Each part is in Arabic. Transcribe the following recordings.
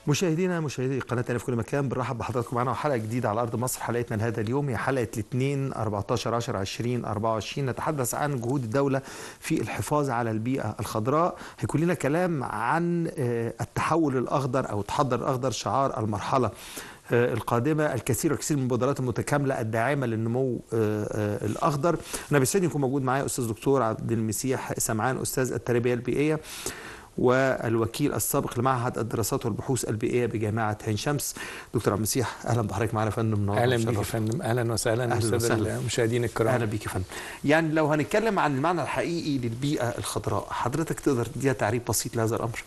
مشاهدي قناة أنا في كل مكان، بنرحب بحضراتكم معنا وحلقة جديدة على أرض مصر. حلقتنا لهذا اليوم هي حلقة الاثنين 14/10/2024. نتحدث عن جهود الدولة في الحفاظ على البيئة الخضراء. هيكون لنا كلام عن التحول الأخضر أو التحضر الأخضر، شعار المرحلة القادمة. الكثير من المبادرات المتكاملة الداعمة للنمو الأخضر. أنا بيسعدني يكون موجود معايا أستاذ دكتور عبد المسيح سمعان، أستاذ التربية البيئية والوكيل السابق لمعهد الدراسات والبحوث البيئيه بجامعه عين شمس. دكتور عبد المسيح، اهلا بحضرتك معنا يا فندم. اهلا بيك يا فندم. اهلا وسهلا بالساده المشاهدين الكرام. اهلا بيك يا فندم. يعني لو هنتكلم عن المعنى الحقيقي للبيئه الخضراء، حضرتك تقدر تديها تعريف بسيط لهذا الامر؟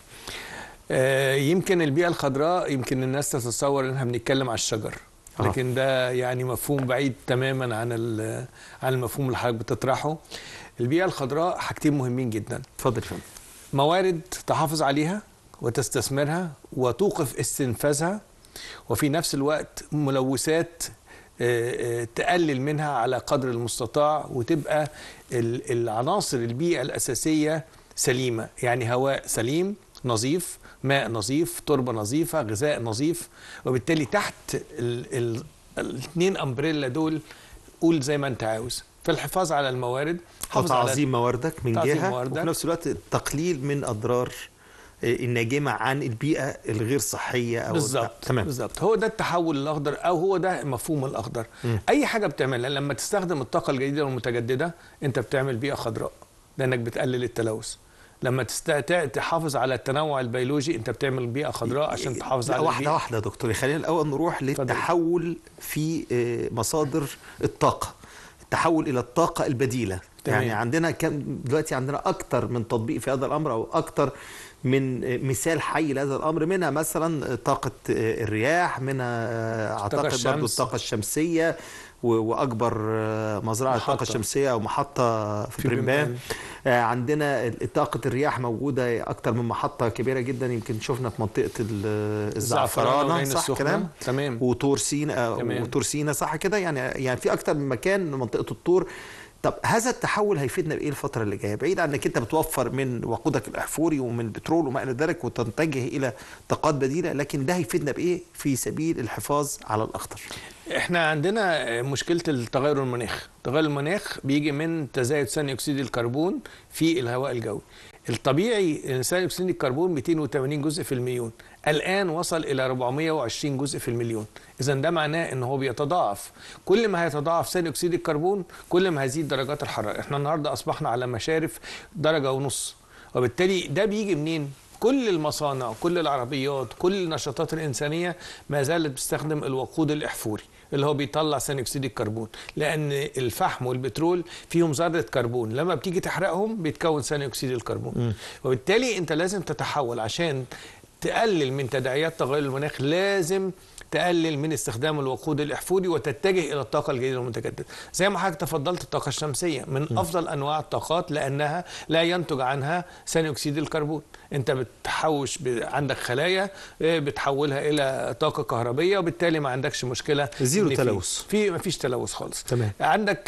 يمكن البيئه الخضراء يمكن الناس تتصور انها بنتكلم على الشجر، لكن ده يعني مفهوم بعيد تماما عن المفهوم اللي حضرتك بتطرحه. البيئه الخضراء حاجتين مهمين جدا. اتفضل يا فندم. موارد تحافظ عليها وتستثمرها وتوقف استنفاذها، وفي نفس الوقت ملوثات تقلل منها على قدر المستطاع، وتبقى العناصر البيئة الأساسية سليمة، يعني هواء سليم نظيف، ماء نظيف، تربة نظيفة، غذاء نظيف. وبالتالي تحت الاثنين أمبريلا دول قول زي ما انت عاوز، في الحفاظ على الموارد، تعظيم مواردك من جهة، وفي نفس الوقت التقليل من أضرار الناجمة عن البيئة الغير صحية. أو بالظبط هو ده التحول الأخضر، أو هو ده مفهوم الأخضر. أي حاجة بتعملها لما تستخدم الطاقة الجديدة والمتجددة أنت بتعمل بيئة خضراء، لأنك بتقلل التلوث. لما تحافظ على التنوع البيولوجي انت بتعمل بيئة خضراء عشان تحافظ على البيئة. واحدة يا دكتور، خلينا الأول نروح للتحول في مصادر الطاقة، التحول إلى الطاقة البديلة. تمام. يعني عندنا دلوقتي عندنا أكتر من تطبيق في هذا الأمر، أو أكتر من مثال حي لهذا الأمر. منها مثلا طاقة الرياح، منها أعتقد برضو الطاقة الشمسية، وأكبر مزرعة طاقة شمسية أو محطة في بريمبان. عندنا طاقة الرياح موجودة أكتر من محطة كبيرة جدا، يمكن شفنا في منطقة الزعفرانة، صح كلام؟ تمام. وطور سينا، صح كده؟ يعني في أكتر من مكان منطقة الطور. طب هذا التحول هيفيدنا بايه الفتره اللي جايه، بعيد عن انك انت بتوفر من وقودك الاحفوري ومن البترول وما الى ذلك وتتجه الى طاقات بديله، لكن ده هيفيدنا بايه في سبيل الحفاظ على الاخضر؟ احنا عندنا مشكله التغير المناخ. تغير المناخ بيجي من تزايد ثاني اكسيد الكربون في الهواء الجوي. الطبيعي ثاني اكسيد الكربون 280 جزء في المليون، الآن وصل إلى 420 جزء في المليون. إذا ده معناه إن هو بيتضاعف. كل ما هيتضاعف ثاني أكسيد الكربون كل ما هيزيد درجات الحرارة. إحنا النهاردة أصبحنا على مشارف 1.5 درجة، وبالتالي ده بيجي منين؟ كل المصانع، كل العربيات، كل النشاطات الإنسانية ما زالت بتستخدم الوقود الإحفوري اللي هو بيطلع ثاني اكسيد الكربون، لان الفحم والبترول فيهم ذره كربون، لما بتيجي تحرقهم بيتكون ثاني اكسيد الكربون. وبالتالي انت لازم تتحول عشان تقلل من تداعيات تغير المناخ، لازم تقلل من استخدام الوقود الاحفوري وتتجه الى الطاقه الجديده والمتجدده. زي ما حضرتك تفضلت، الطاقه الشمسيه من افضل انواع الطاقات لانها لا ينتج عنها ثاني اكسيد الكربون. انت بتحوش عندك خلايا بتحولها الى طاقه كهربيه، وبالتالي ما عندكش مشكله، زيرو تلوث، ما فيش تلوث خالص. تمام. عندك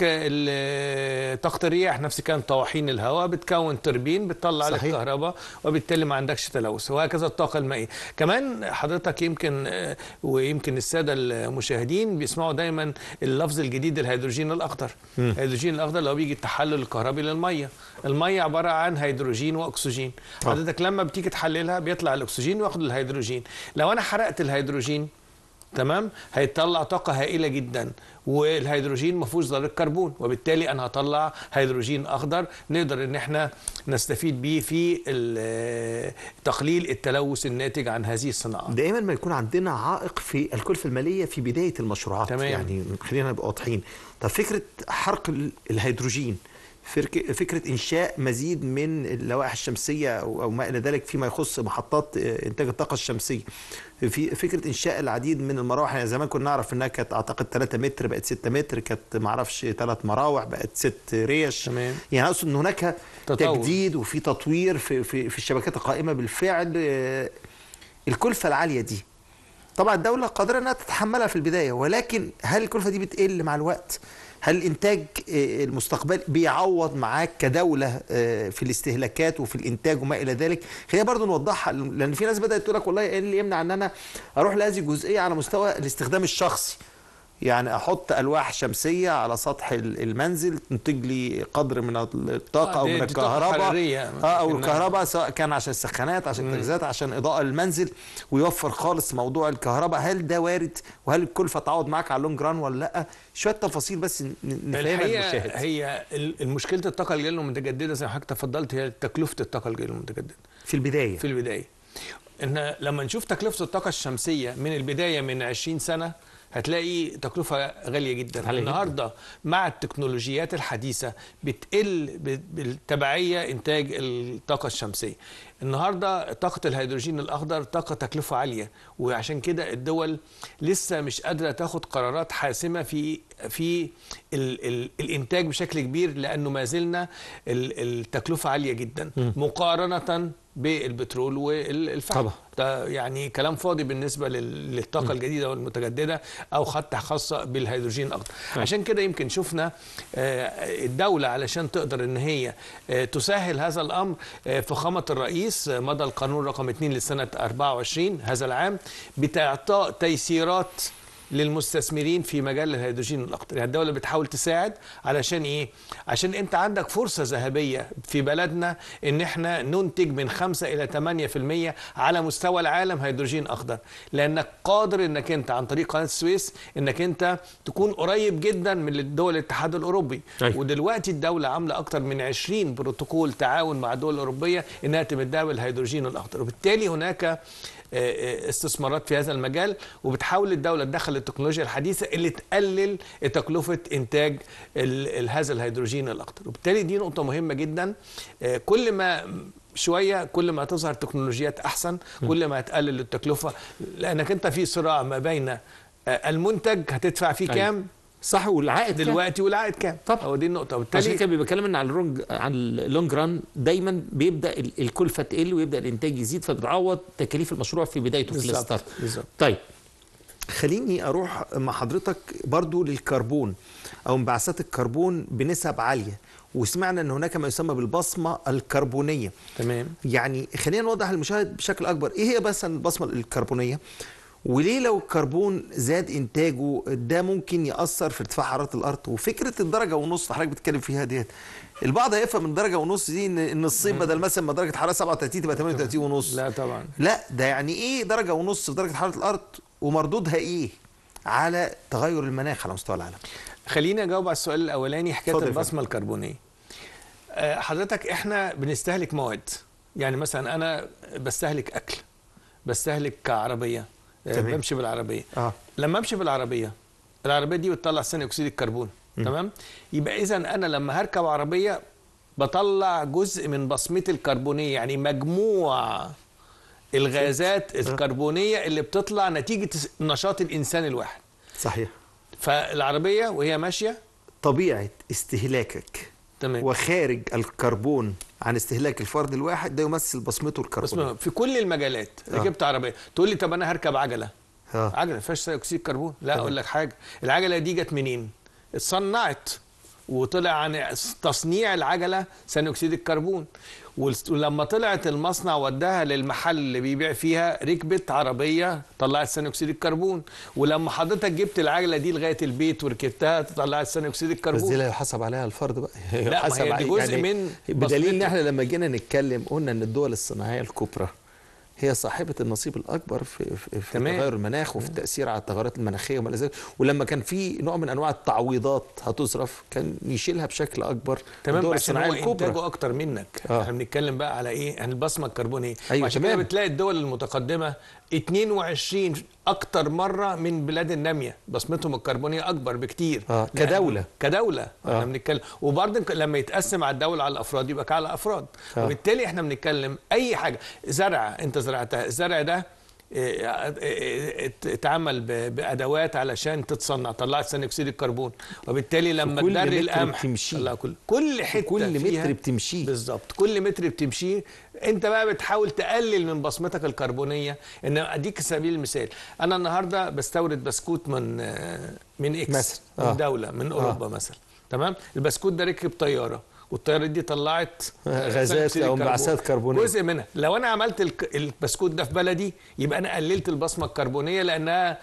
طاقه الرياح نفس كان طواحين الهواء بتكون توربين بتطلع لك كهرباء، وبالتالي ما عندكش تلوث. وهكذا الطاقه المائيه. كمان حضرتك يمكن الساده المشاهدين بيسمعوا دايما اللفظ الجديد الهيدروجين الاخضر. الهيدروجين الاخضر اللي هو بيجي التحلل الكهربي للميه. الميه عباره عن هيدروجين واكسجين. حضرتك لما بتيجي تحللها بيطلع الاكسجين وياخد الهيدروجين. لو انا حرقت الهيدروجين تمام هيطلع طاقه هائله جدا، والهيدروجين ما فيهوش ذره كربون، وبالتالي انا هطلع هيدروجين اخضر نقدر ان احنا نستفيد بيه في تقليل التلوث الناتج عن هذه الصناعه. دائما ما يكون عندنا عائق في الكلفه الماليه في بدايه المشروعات. تمام. يعني خلينا نبقى واضحين. طب فكره حرق الهيدروجين، فكرة إنشاء مزيد من اللوائح الشمسية أو ما إلى ذلك فيما يخص محطات إنتاج الطاقة الشمسية، في فكرة إنشاء العديد من المراوح. يعني زمان كنا نعرف إنها كانت أعتقد 3 متر بقت 6 متر، كانت ما أعرفش 3 مراوح بقت 6 ريش. تمام. يعني أقصد إن هناك تجديد وفي تطوير في الشبكات القائمة بالفعل. الكلفة العالية دي طبعا الدوله قادره انها تتحملها في البدايه، ولكن هل الكلفه دي بتقل مع الوقت؟ هل الانتاج المستقبلي بيعوض معاك كدوله في الاستهلاكات وفي الانتاج وما الى ذلك؟ خلينا برضو نوضحها، لان في ناس بدات تقول لك والله ايه اللي يمنع ان انا اروح لهذه الجزئيه على مستوى الاستخدام الشخصي، يعني احط الواح شمسيه على سطح المنزل تنتج لي قدر من الطاقه او من الكهرباء او الكهرباء، سواء كان عشان السخانات، عشان التجهيزات، عشان اضاءه المنزل، ويوفر خالص موضوع الكهرباء. هل ده وارد؟ وهل الكلفه تعوض معاك على اللونج ران ولا لا؟ شويه تفاصيل بس نفهمها للمشاهد. هي مشكله الطاقه الجديده المتجدده زي ما حضرتك تفضلت هي تكلفه الطاقه الجديده المتجدده في البدايه. ان لما نشوف تكلفه الطاقه الشمسيه من البدايه من 20 سنه هتلاقي تكلفة غالية جدا. النهاردة مع التكنولوجيات الحديثة بتقل بالتبعية إنتاج الطاقة الشمسية. النهاردة طاقة الهيدروجين الأخضر طاقة تكلفة عالية، وعشان كده الدول لسه مش قادرة تاخد قرارات حاسمة في الإنتاج بشكل كبير، لأنه ما زلنا التكلفة عالية جدا مقارنة بالبترول والفحم. طبعا ده يعني كلام فاضي بالنسبه للطاقه الجديده والمتجدده، او حتى خاصه بالهيدروجين الاخضر. عشان كده يمكن شفنا الدوله علشان تقدر ان هي تسهل هذا الامر، فخامه الرئيس مضى القانون رقم 2 لسنه 24 هذا العام بتعطاء تيسيرات للمستثمرين في مجال الهيدروجين الاخضر. يعني الدوله بتحاول تساعد علشان ايه؟ عشان انت عندك فرصه ذهبيه في بلدنا ان احنا ننتج من 5 إلى 8% على مستوى العالم هيدروجين اخضر، لانك قادر انك انت عن طريق قناه السويس انك انت تكون قريب جدا من دول الاتحاد الاوروبي. ودلوقتي الدوله عامله اكتر من 20 بروتوكول تعاون مع الدول الاوروبيه انها تمدها بالهيدروجين الاخضر، وبالتالي هناك استثمارات في هذا المجال، وبتحاول الدولة تدخل التكنولوجيا الحديثة اللي تقلل تكلفة إنتاج هذا الهيدروجين الأخضر. وبالتالي دي نقطة مهمة جدا. كل ما شوية كل ما تظهر تكنولوجيات أحسن كل ما هتقلل التكلفة، لأنك أنت في صراع ما بين المنتج هتدفع فيه كام صح والعائد دلوقتي والعائد كام. طبعا هو دي النقطه. عشان كده بيتكلم ان على اللونج ران دايما بيبدا الكلفه تقل ويبدا الانتاج يزيد، فبتعوض تكاليف المشروع في بدايته في الستارت. طيب خليني اروح مع حضرتك برضو للكربون او انبعاثات الكربون بنسب عاليه، وسمعنا ان هناك ما يسمى بالبصمه الكربونيه. تمام. يعني خلينا نوضح للمشاهد بشكل اكبر ايه هي بس البصمه الكربونيه، وليه لو الكربون زاد انتاجه ده ممكن ياثر في ارتفاع حراره الارض. وفكره الدرجه ونص حضرتك بتتكلم فيها ديت، البعض هيفهم من درجه ونص دي ان الصيف بدل مثلا ما درجه حراره 37 تبقى 38 ونص. لا طبعا، لا ده يعني ايه درجه ونص في درجه حراره الارض ومردودها ايه على تغير المناخ على مستوى العالم؟ خليني اجاوب على السؤال الاولاني حكايه البصمه الكربونيه. حضرتك احنا بنستهلك مواد، يعني مثلا انا بستهلك اكل، بستهلك كعربيه، بمشي بالعربيه. لما امشي بالعربيه العربيه دي بتطلع ثاني اكسيد الكربون. تمام. يبقى اذا انا لما هركب عربيه بطلع جزء من بصمتي الكربونيه، يعني مجموع الغازات الكربونيه اللي بتطلع نتيجه نشاط الانسان الواحد. صحيح. فالعربيه وهي ماشيه طبيعه استهلاكك تمام وخارج الكربون عن استهلاك الفرد الواحد ده يمثل بصمته الكربونيه في كل المجالات. ركبت عربيه تقول لي طب انا هركب عجله. عجله ما فيهاش ثاني اكسيد كربون. لا اقول لك حاجه، العجله دي جت منين؟ اتصنعت وطلع عن تصنيع العجله ثاني اكسيد الكربون، ولما طلعت المصنع وداها للمحل اللي بيبيع فيها ركبت عربيه طلعت ثاني اكسيد الكربون، ولما حضرتك جبت العجله دي لغايه البيت وركبتها طلعت ثاني اكسيد الكربون. بس دي لا يحاسب عليها الفرد بقى. لا ما هي دي جزء يعني من بدليل ان احنا لما جينا نتكلم قلنا ان الدول الصناعيه الكبرى هي صاحبة النصيب الأكبر في تغير المناخ وفي التأثير على التغيرات المناخية وما إلى ذلك، ولما كان في نوع من أنواع التعويضات هتصرف كان يشيلها بشكل أكبر. تمام، عشان هو إنتاجه أكتر منك. احنا بنتكلم بقى على إيه؟ عن البصمة الكربونية. أيوة وعشان كده بتلاقي الدول المتقدمة 22 أكتر مرة من بلاد النامية بصمتهم الكربونية أكبر بكتير. كدولة احنا بنتكلم، وبرضه لما يتقسم على الدولة على الأفراد يبقى على أفراد. وبالتالي احنا بنتكلم أي حاجة زرع أنت زرعتها، الزرع ده اتعمل بادوات علشان تتصنع، طلعت ثاني اكسيد الكربون، وبالتالي لما تدري القمح بتمشيه، كل حته كل فيها متر بتمشيه بالظبط، كل متر بتمشيه انت بقى بتحاول تقلل من بصمتك الكربونيه. ان اديك سبيل المثال، انا النهارده بستورد بسكوت من اكس مثلا من دوله من اوروبا مثلا، تمام؟ البسكوت ده ركب طياره، والطياره دي طلعت غازات او انبعاثات كربونيه، جزء منها. لو انا عملت البسكوت ده في بلدي يبقى انا قللت البصمه الكربونيه لانها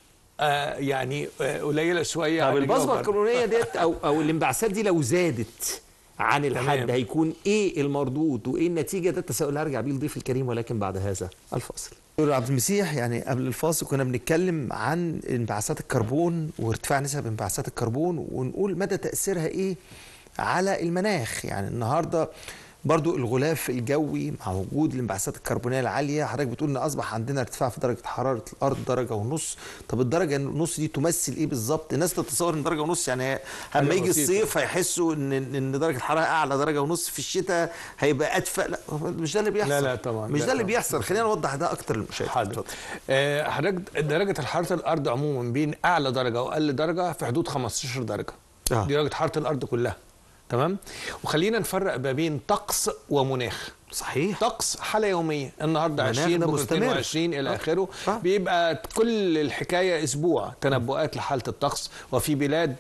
يعني قليله شويه. طب البصمه الكربونيه ديت او الانبعاثات دي لو زادت عن الحد هيكون ايه المردود وايه النتيجه؟ ده التساؤل هرجع بيه لضيف الكريم، ولكن بعد هذا الفاصل. دكتور عبد المسيح، يعني قبل الفاصل كنا بنتكلم عن انبعاثات الكربون وارتفاع نسب انبعاثات الكربون، ونقول مدى تاثيرها ايه على المناخ. يعني النهارده برضو الغلاف الجوي مع وجود الانبعاثات الكربونيه العاليه، حضرتك بتقول ان اصبح عندنا ارتفاع في درجه حراره الارض 1.5 درجة. طب الدرجه النص دي تمثل ايه بالظبط؟ الناس تتصور ان 1.5 يعني لما يجي الصيف هيحسوا ان درجه الحراره اعلى 1.5 في الشتاء هيبقى ادفى. لا، مش ده اللي بيحصل. لا طبعا مش ده اللي بيحصل. خلينا نوضح ده اكتر للمشاهد. حضرتك درجه حراره الارض عموما بين اعلى درجه واقل درجه في حدود 15 درجه. دي درجه حراره الارض كلها، تمام؟ وخلينا نفرق ما بين طقس ومناخ. صحيح. طقس حاله يوميه، النهارده 20 بكره 22 الى اخره، بيبقى كل الحكايه اسبوع تنبؤات لحاله الطقس، وفي بلاد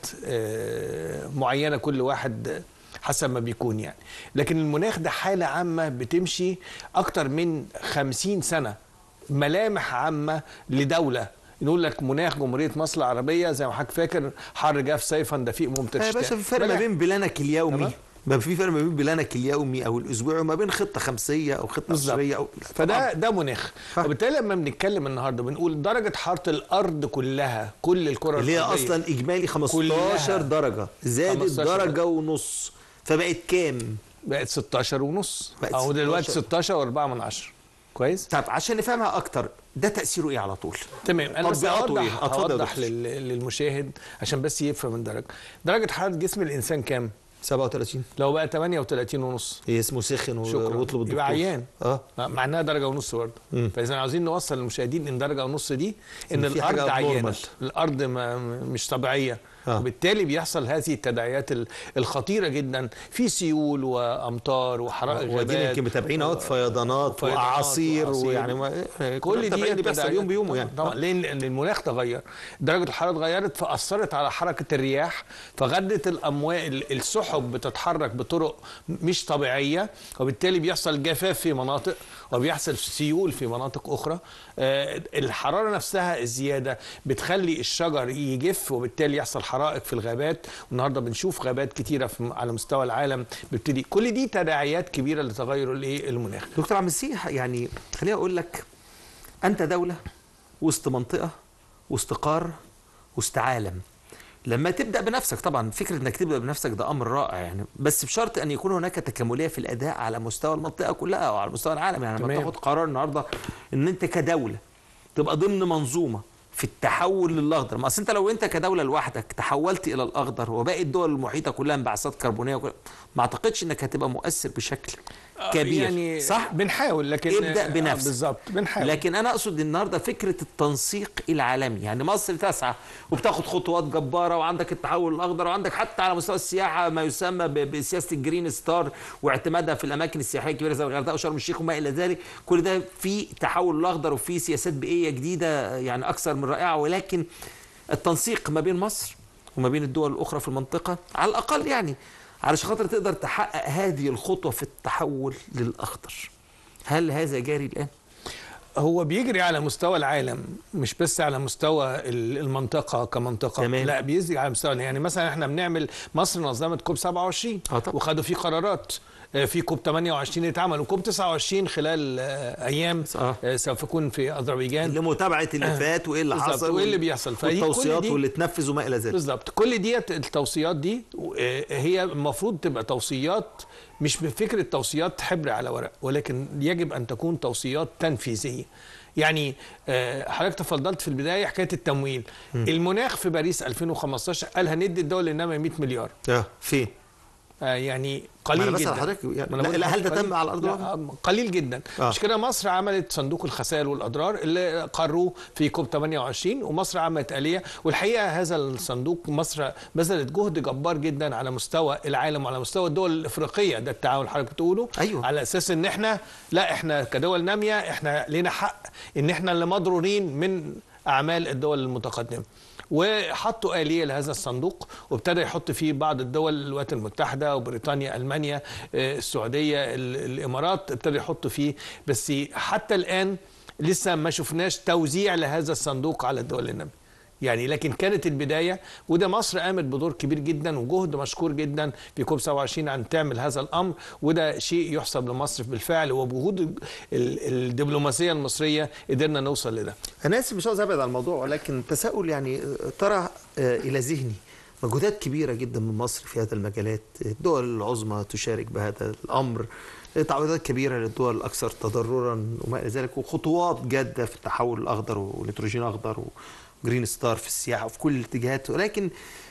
معينه كل واحد حسب ما بيكون يعني. لكن المناخ ده حاله عامه بتمشي اكتر من 50 سنه، ملامح عامه لدوله. نقول لك مناخ جمهوريه مصر العربيه زي ما حضرتك فاكر، حر جاف صيفا دفيق ممطر شتاء. يا باشا في فرق ما بين بلانك اليومي، ما في فرق ما بين بلانك اليومي او الاسبوعي وما بين خطه خمسيه او خطه عشريه او فده مناخ. وبالتالي لما بنتكلم النهارده بنقول درجه حراره الارض كلها، كل الكره اللي هي اصلا اجمالي 15 درجه، زادت درجه ونص، فبقت كام؟ بقت 16 ونص، او دلوقتي 16.4. كويس؟ طب عشان نفهمها اكتر، ده تأثيره ايه على طول؟ تمام. انا بس هوضح للمشاهد عشان بس يفهم درجة حرارة جسم الانسان كام؟ 37. لو بقى 38 ونص ايه اسمه سخن واطلب الدكتور، يبقى عيان. مع انها درجه ونص برضه. فاذا عاوزين نوصل للمشاهدين ان درجه ونص دي ان الارض عيانه، الارض مش طبيعيه. وبالتالي بيحصل هذه التداعيات الخطيره جدا في سيول وامطار وحرائق غابات. ودي يمكن متابعين اهوت، فيضانات واعاصير، ويعني كل دي اللي بيحصل يوم بيومه يعني. طبعا لان المناخ تغير، درجه الحراره اتغيرت، فاثرت على حركه الرياح، فغدت الامواج، السحب بتتحرك بطرق مش طبيعيه، وبالتالي بيحصل جفاف في مناطق وبيحصل سيول في مناطق اخرى. الحراره نفسها الزياده بتخلي الشجر يجف، وبالتالي يحصل حرائق في الغابات. والنهارده بنشوف غابات كتيره على مستوى العالم بتبتدي. كل دي تداعيات كبيره لتغير المناخ. دكتور عبد المسيح، يعني خليني اقول لك، انت دوله وسط منطقه وسط قاره وسط عالم. لما تبدا بنفسك، طبعا فكره انك تبدا بنفسك ده امر رائع يعني، بس بشرط ان يكون هناك تكامليه في الاداء على مستوى المنطقه كلها او على مستوى العالم. يعني لما تاخد قرار النهارده ان انت كدوله تبقى ضمن منظومه في التحول للاخضر، ما اصل انت لو انت كدوله لوحدك تحولت الى الاخضر وباقي الدول المحيطه كلها انبعاثات كربونيه ما اعتقدش انك هتبقى مؤثر بشكل كبير. يعني صح؟ بنحاول، لكن ابدا بنفسك. بالظبط بنحاول. لكن انا اقصد النهارده فكره التنسيق العالمي، يعني مصر تسعى وبتاخد خطوات جباره، وعندك التحول الاخضر، وعندك حتى على مستوى السياحه ما يسمى بسياسه الجرين ستار واعتمادها في الاماكن السياحيه الكبيره زي الغردقه وشرم الشيخ وما الى ذلك. كل ده في تحول الاخضر وفي سياسات بيئيه جديده يعني اكثر من رائعه، ولكن التنسيق ما بين مصر وما بين الدول الاخرى في المنطقه على الاقل يعني علشان خاطر تقدر تحقق هذه الخطوه في التحول للاخضر، هل هذا جاري الان؟ هو بيجري على مستوى العالم، مش بس على مستوى المنطقه كمنطقه. تمام. لا، بيجري على مستوى، يعني مثلا احنا بنعمل مصر نظمت كوب 27 وخدوا فيه قرارات. في كوب 28 اتعمل، وكوب 29 خلال ايام سوف يكون في اذربيجان لمتابعه اللي فات وايه اللي حصل وايه اللي بيحصل، والتوصيات واللي اتنفذ وما الى ذلك. بالظبط. كل ديت التوصيات دي هي المفروض تبقى توصيات، مش بفكره توصيات حبر على ورق، ولكن يجب ان تكون توصيات تنفيذيه. يعني حضرتك تفضلت في البدايه حكايه التمويل. المناخ في باريس 2015 قال هندي الدول الناميه 100 مليار. فين؟ يعني قليل جدا. حضرتك يعني لا هل ده تم على الارض الواقع؟ قليل جدا. مش كده مصر عملت صندوق الخسائر والاضرار اللي قروه في كوب 28، ومصر عملت آلية، والحقيقه هذا الصندوق مصر بذلت جهد جبار جدا على مستوى العالم وعلى مستوى الدول الافريقيه. ده التعاون حضرتك بتقوله. أيوه. على اساس ان احنا كدول ناميه احنا لنا حق ان احنا اللي مضرورين من اعمال الدول المتقدمه. وحطوا آلية لهذا الصندوق، وابتدى يحط فيه بعض الدول، الولايات المتحدة وبريطانيا، ألمانيا، السعودية، الإمارات، ابتدى يحطوا فيه. بس حتى الآن لسه ما شفناش توزيع لهذا الصندوق على الدول النامية يعني، لكن كانت البداية. وده مصر قامت بدور كبير جدا وجهد مشكور جدا في كوب 27 عن تعمل هذا الأمر، وده شيء يحسب لمصر بالفعل، وبجهود الدبلوماسية المصرية قدرنا نوصل لده. أنا آسف مش عاوز أبعد عن الموضوع، ولكن تساؤل يعني طرح إلى ذهني. مجهودات كبيرة جدا من مصر في هذا المجالات، الدول العظمى تشارك بهذا الأمر، تعويضات كبيرة للدول الأكثر تضررا وما إلى ذلك، وخطوات جادة في التحول الأخضر والهيدروجين الأخضر وجرين ستار في السياحة وفي كل الاتجاهات، ولكن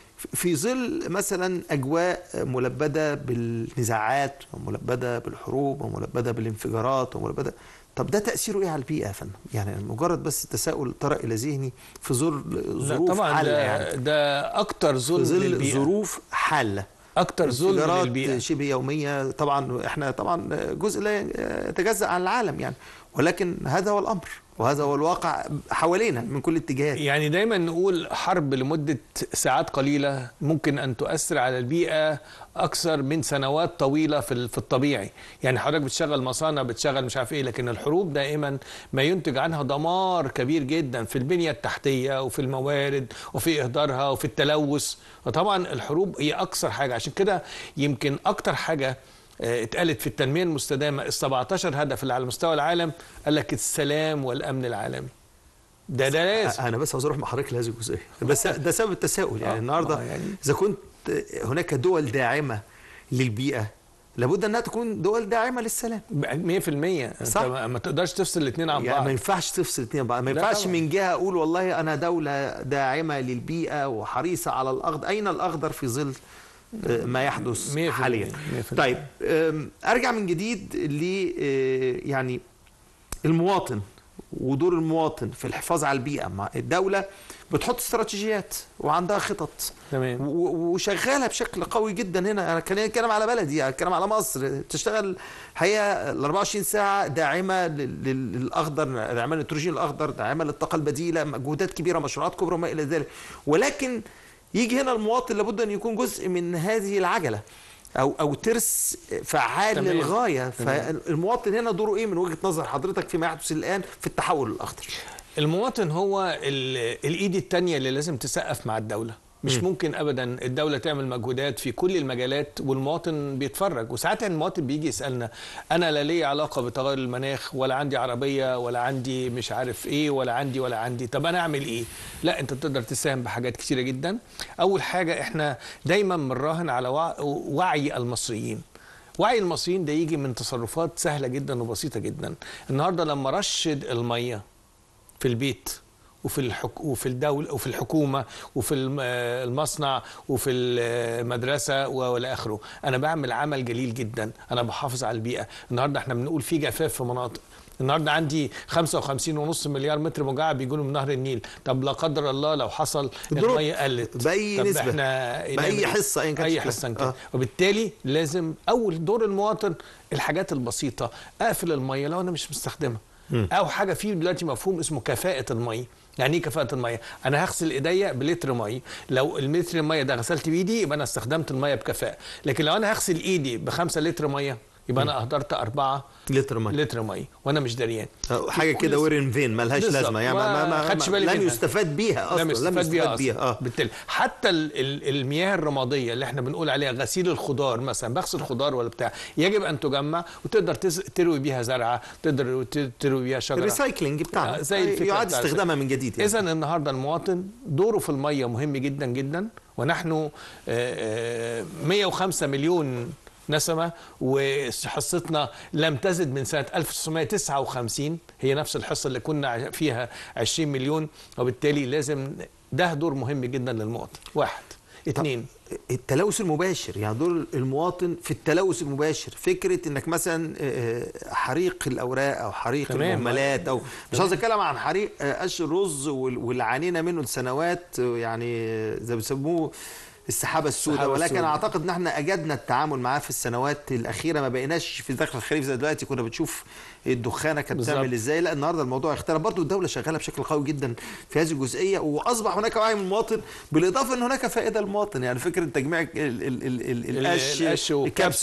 في ظل مثلا أجواء ملبدة بالنزاعات وملبدة بالحروب وملبدة بالانفجارات وملبدة، طب ده تأثيره إيه على البيئة يا فندم؟ يعني مجرد بس تساؤل طرأ إلى ذهني في ظروف حالة، يعني ده أكتر ظلم للبيئة، ظروف حالة، أكتر ظلم للبيئة شبه يومية. طبعا إحنا طبعا جزء لا يتجزأ عن العالم يعني، ولكن هذا هو الأمر وهذا هو الواقع حوالينا من كل اتجاهات. يعني دايما نقول حرب لمدة ساعات قليلة ممكن أن تؤثر على البيئة أكثر من سنوات طويلة في الطبيعي. يعني حضرتك بتشغل مصانع، بتشغل مش عارف إيه، لكن الحروب دائما ما ينتج عنها دمار كبير جدا في البنية التحتية وفي الموارد وفي إهدارها وفي التلوث. وطبعا الحروب هي أكثر حاجة، عشان كده يمكن أكثر حاجة اتقالت في التنمية المستدامة 17 هدف اللي على مستوى العالم، قال لك السلام والأمن العالمي. ده لازم. أنا بس عاوز أروح مع حضرتك لهذه الجزئية، بس ده سبب التساؤل. يعني النهارده يعني إذا كنت هناك دول داعمة للبيئة، لابد أنها تكون دول داعمة للسلام 100%. صح؟ أنت ما تقدرش تفصل الاثنين عن بعض. يعني ما ينفعش تفصل الاثنين عن بعض، ما ينفعش من جهة أقول والله أنا دولة داعمة للبيئة وحريصة على الأخضر. أين الأخضر في ظل ما يحدث حاليا؟ 100%. طيب أرجع من جديد ل يعني المواطن ودور المواطن في الحفاظ على البيئة. الدولة بتحط استراتيجيات وعندها خطط، تمام، وشغالة بشكل قوي جدا. هنا أنا كلام على بلدي، أتكلم على مصر، تشتغل هي ال 24 ساعة داعمة للأخضر، داعمة للهيدروجين الأخضر، داعمة للطاقة البديلة، مجهودات كبيرة، مشروعات كبرى وما إلى ذلك. ولكن يجي هنا المواطن لابد أن يكون جزء من هذه العجلة أو ترس فعال للغاية. فالمواطن هنا دوره إيه من وجهة نظر حضرتك فيما يحدث الآن في التحول الأخضر؟ المواطن هو الإيد التانية اللي لازم تسقف مع الدولة. مش ممكن ابدا الدوله تعمل مجهودات في كل المجالات والمواطن بيتفرج. وساعات المواطن بيجي يسالنا، انا لا لي علاقه بتغير المناخ، ولا عندي عربيه، ولا عندي مش عارف ايه، ولا عندي، طب انا اعمل ايه؟ لا، انت تقدر تساهم بحاجات كتيره جدا. اول حاجه، احنا دايما بنراهن على وعي المصريين. وعي المصريين ده يجي من تصرفات سهله جدا وبسيطه جدا. النهارده لما رشد الميه في البيت وفي الدولة وفي الحكومة وفي المصنع وفي المدرسة والى آخره، أنا بعمل عمل جليل جدا، أنا بحافظ على البيئة. النهاردة احنا بنقول في جفاف في مناطق، النهارده عندي 55.5 مليار متر مكعب بيجوا من نهر النيل. طب لا قدر الله لو حصل الميه قلت باي نسبه، باي حصه، اي حصه وبالتالي لازم اول دور المواطن الحاجات البسيطه، اقفل الميه لو انا مش مستخدمها، او حاجه فيه دلوقتي مفهوم اسمه كفاءه الميه. يعني ايه كفاءه الميه؟ انا هغسل ايديا بلتر ميه، لو المتر الميه ده غسلت بايدي يبقى انا استخدمت الميه بكفاءه. لكن لو انا هغسل ايدي ب5 لتر ميه يبقى انا اهدرت 4 لتر ميه وانا مش دريان. حاجه كده ويرن فين مالهاش لازمه، يعني ما خدش بالي لن يستفاد بيها اصلا، لم يستفاد بيها. بالتالي حتى المياه الرماديه اللي احنا بنقول عليها غسيل الخضار مثلا، بغسل خضار ولا بتاع، يجب ان تجمع وتقدر تروي بيها زرعه، تقدر تروي بيها شجره. الريسايكلينج بتاعنا يعاد استخدامها من جديد. يعني اذا النهارده المواطن دوره في الميه مهم جدا جدا. ونحن 105 مليون نسمة، وحصتنا لم تزد من سنة 1959، هي نفس الحصة اللي كنا فيها 20 مليون. وبالتالي لازم ده دور مهم جدا للمواطن. 1. اتنين. التلوث المباشر، يعني دور المواطن في التلوث المباشر، فكره انك مثلا حريق الاوراق او حريق المهملات، او مش عاوز اتكلم عن حريق قش الرز واللي عانينا منه لسنوات، يعني زي ما بيسموه السحابه السوداء، ولكن اعتقد ان احنا اجدنا التعامل معاه في السنوات الاخيره، ما بقيناش في داخل الخريف زي دلوقتي كنا بنشوف الدخانه كانت بتعمل ازاي. لا النهارده الموضوع اختلف، برضه الدوله شغاله بشكل قوي جدا في هذه الجزئيه، واصبح هناك وعي من المواطن، بالاضافه ان هناك فائده للمواطن. يعني فكره تجميع القش والكبس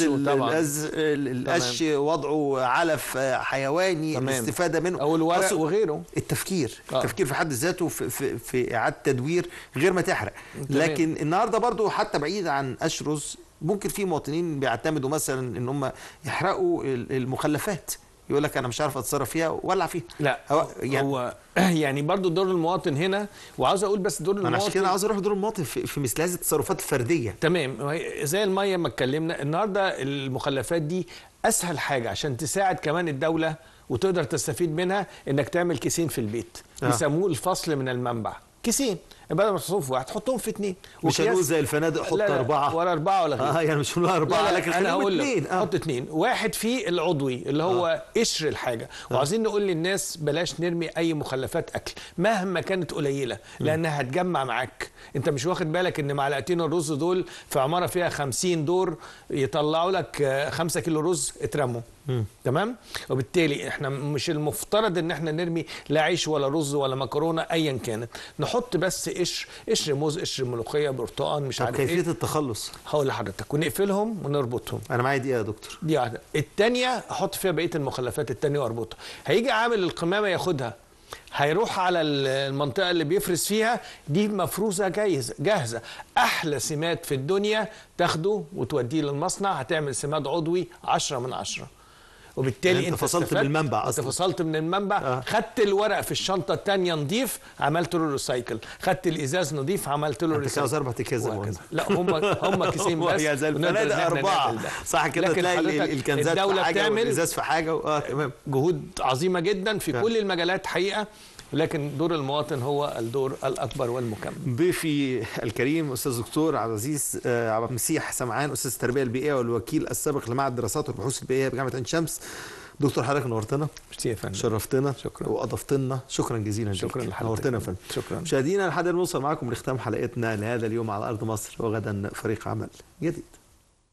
القش، وضعه علف حيواني، الاستفاده منه، او الورق وغيره. التفكير في حد ذاته في اعاده تدوير غير ما تحرق. لكن النهارده برضه حتى بعيد عن قش رز، ممكن في مواطنين بيعتمدوا مثلا ان هم يحرقوا المخلفات، يقول لك انا مش عارف اتصرف فيها ولع فيها. لا هو يعني برضو دور المواطن هنا، وعاوز اقول بس دور المواطن، انا عشان كده عاوز اروح دور المواطن في مثل هذه التصرفات الفرديه. تمام، زي الميه ما اتكلمنا النهارده، المخلفات دي اسهل حاجه عشان تساعد كمان الدوله وتقدر تستفيد منها، انك تعمل كيسين في البيت بيسموه الفصل من المنبع. كيسين بدل ما تصرف واحد تحطهم في اثنين، مش هنقول زي الفنادق حط 4 ولا 4 ولا غيره. يعني مش هنقول 4، لكن انا هقول لك حط 2. واحد فيه العضوي اللي هو قشر الحاجه، وعايزين نقول للناس بلاش نرمي اي مخلفات اكل مهما كانت قليله، لانها هتجمع معاك. انت مش واخد بالك ان معلقتين الرز دول في عماره فيها 50 دور يطلعوا لك 5 كيلو رز اترموا. تمام. وبالتالي احنا مش المفترض ان احنا نرمي لا عيش ولا رز ولا مكرونه ايا كانت، نحط بس قشر موز، قشر ملوخيه، برتقان، مش عارف كيفيه التخلص هقول لحضرتك، ونقفلهم ونربطهم. انا معايا دقيقه يا دكتور. دي واحده. الثانيه احط فيها بقيه المخلفات الثانيه واربطها. هيجي عامل القمامه ياخدها، هيروح على المنطقه اللي بيفرز فيها، دي مفروزه جاهزه. احلى سماد في الدنيا تاخده وتوديه للمصنع، هتعمل سماد عضوي 10 من 10. وبالتالي انت فصلت من المنبع اصلا. انت فصلت من المنبع. خدت الورق في الشنطه الثانيه نظيف، عملت له ريسايكل. خدت الازاز نظيف، عملت له ريسايكل. انت كده 4 اكياس. لا هم كيسين بس. يا زي الفنادق 4 صح كده، تلاقي الكنزات في حاجه والازاز في حاجه. تمام. جهود عظيمه جدا في كل المجالات حقيقه، لكن دور المواطن هو الدور الاكبر والمكمل. ضيفي الكريم استاذ دكتور عبد العزيز عبد المسيح سمعان، استاذ التربيه البيئيه والوكيل السابق لمعهد الدراسات والبحوث البيئيه بجامعه عين شمس. دكتور حضرتك نورتنا، ميرسي يا فندم، شرفتنا، شكرا واضفت لنا. شكرا جزيلا. شكرا لحضرتك، نورتنا يا فندم. شكرا. مشاهدينا لحد نوصل معكم لختام حلقتنا لهذا اليوم على ارض مصر، وغدا فريق عمل جديد.